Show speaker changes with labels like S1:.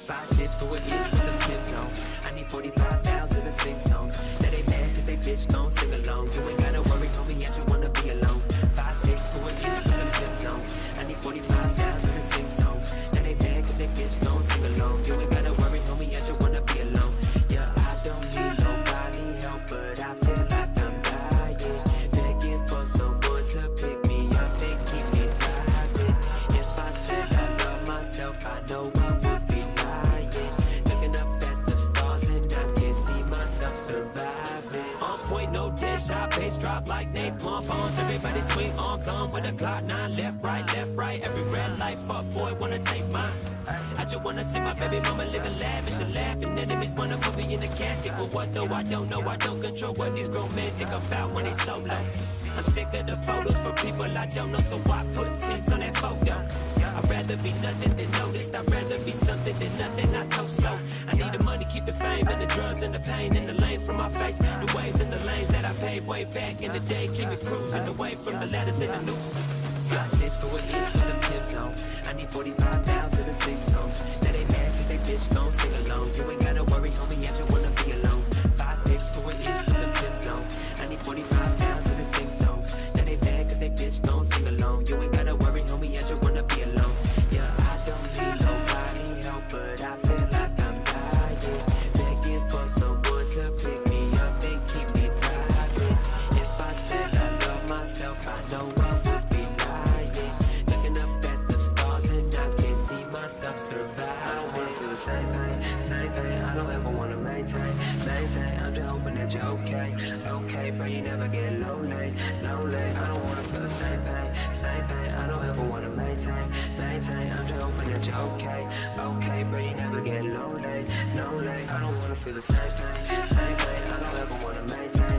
S1: 5'6", who it is with them Tim's on. I need 45,000 to sing songs. Now they mad cause they bitch gon' sing along. You ain't gotta worry, homie, I just wanna be alone. 5'6", who it is with them Tim's on. I need 45,000 to sing songs. Now they mad cause they bitch gon' sing along. You ain't gotta worry, homie, I just wanna be alone. Yeah, I don't need nobody help, but I feel like I'm dying, begging for someone to pick me up and keep me thriving. If I said I love myself, I know I would be lying. Looking up at the stars and I can't see myself surviving. On point, no dead shot, bass drop like they pom-poms. Everybody swing arms on with a Glock 9. Left, right, every red light. Fuck boy, wanna take mine. I just wanna see my baby mama living lavish and laughing. Enemies wanna put me in the casket. For what though? I don't know. I don't control what these grown men think about when they solo. I'm sick of the photos for people I don't know, so I put tints on that photo. I'd rather be nothing than noticed. I'd rather be something than nothing. I go slow. I need the money, keep the fame, and the drugs and the pain in the lane from my face. The waves and the lanes that I paved way back in the day keep me cruising away from the letters and the nuisance. 5'6", who it is with them Tim's on. I need 45,000 to sing songs. Now they mad cause they bitch gon' sing along. You ain't gotta worry, homie, I just wanna be alone. 5'6", who it is with them Tim's on. I need 45,000 to sing songs. Now they mad cause they bitch gon' sing along. You ain't gotta worry, homie, I just wanna be alone. Yeah, I don't need nobody help, but I feel like I'm dying, begging for someone to pick me up and keep me thriving. If I said I love myself, I know I would be lying. Looking up at the stars and I can't see myself surviving. I don't wanna feel the same pain. I don't ever wanna maintain. I'm just hoping that you're okay, but you never get lonely. I don't wanna feel the same pain. I don't ever wanna maintain. I'm just hoping that you're okay, but you never get lonely. I don't wanna feel the same pain. I don't ever wanna maintain.